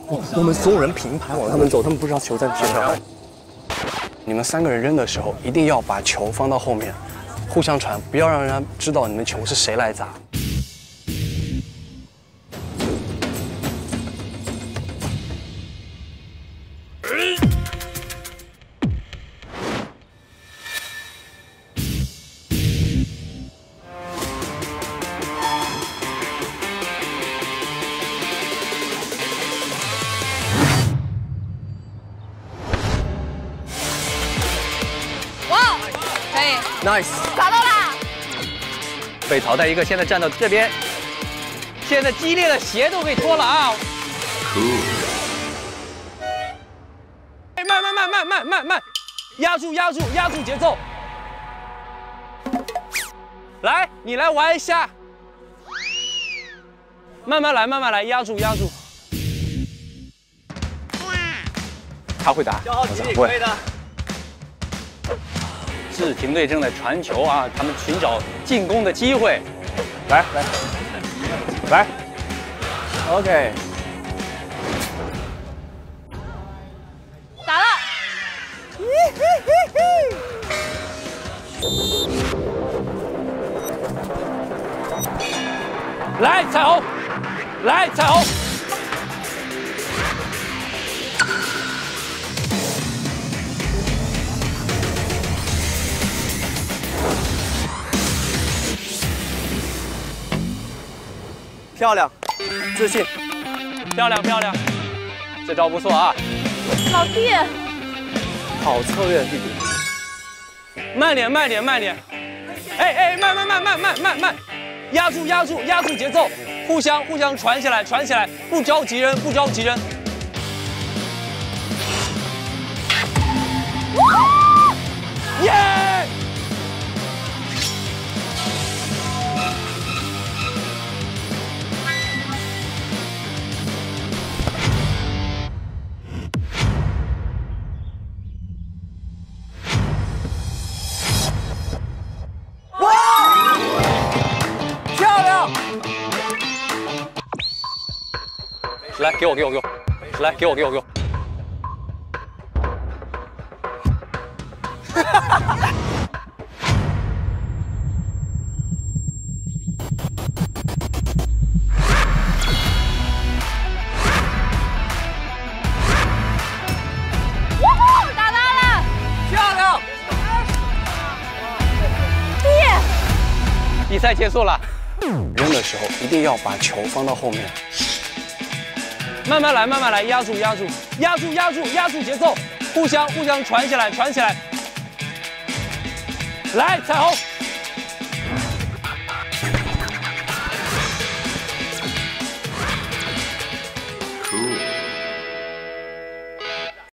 我们所有人平排往他们走，他们不知道球在哪上。你们3个人扔的时候，一定要把球放到后面，互相传，不要让人家知道你们球是谁来砸。 Nice， 打到啦！ 被淘汰一个，现在站到这边，现在激烈的鞋都给脱了啊！慢，压住节奏。来，你来玩一下。慢慢来，压住。他会打， 可以的。 志廷队正在传球啊，他们寻找进攻的机会。来，OK， 打了！ 来彩虹， 漂亮，自信， 漂亮，这招不错啊！ 老弟， 好策略，弟弟。 慢点，哎，慢，压住节奏，互相传起来，不着急扔。耶！ 来，给我！来，给我！ 打到了！ 漂亮！比赛结束了。 扔的时候一定要把球放到后面。 慢慢来，压住节奏，互相传起来。来，彩虹。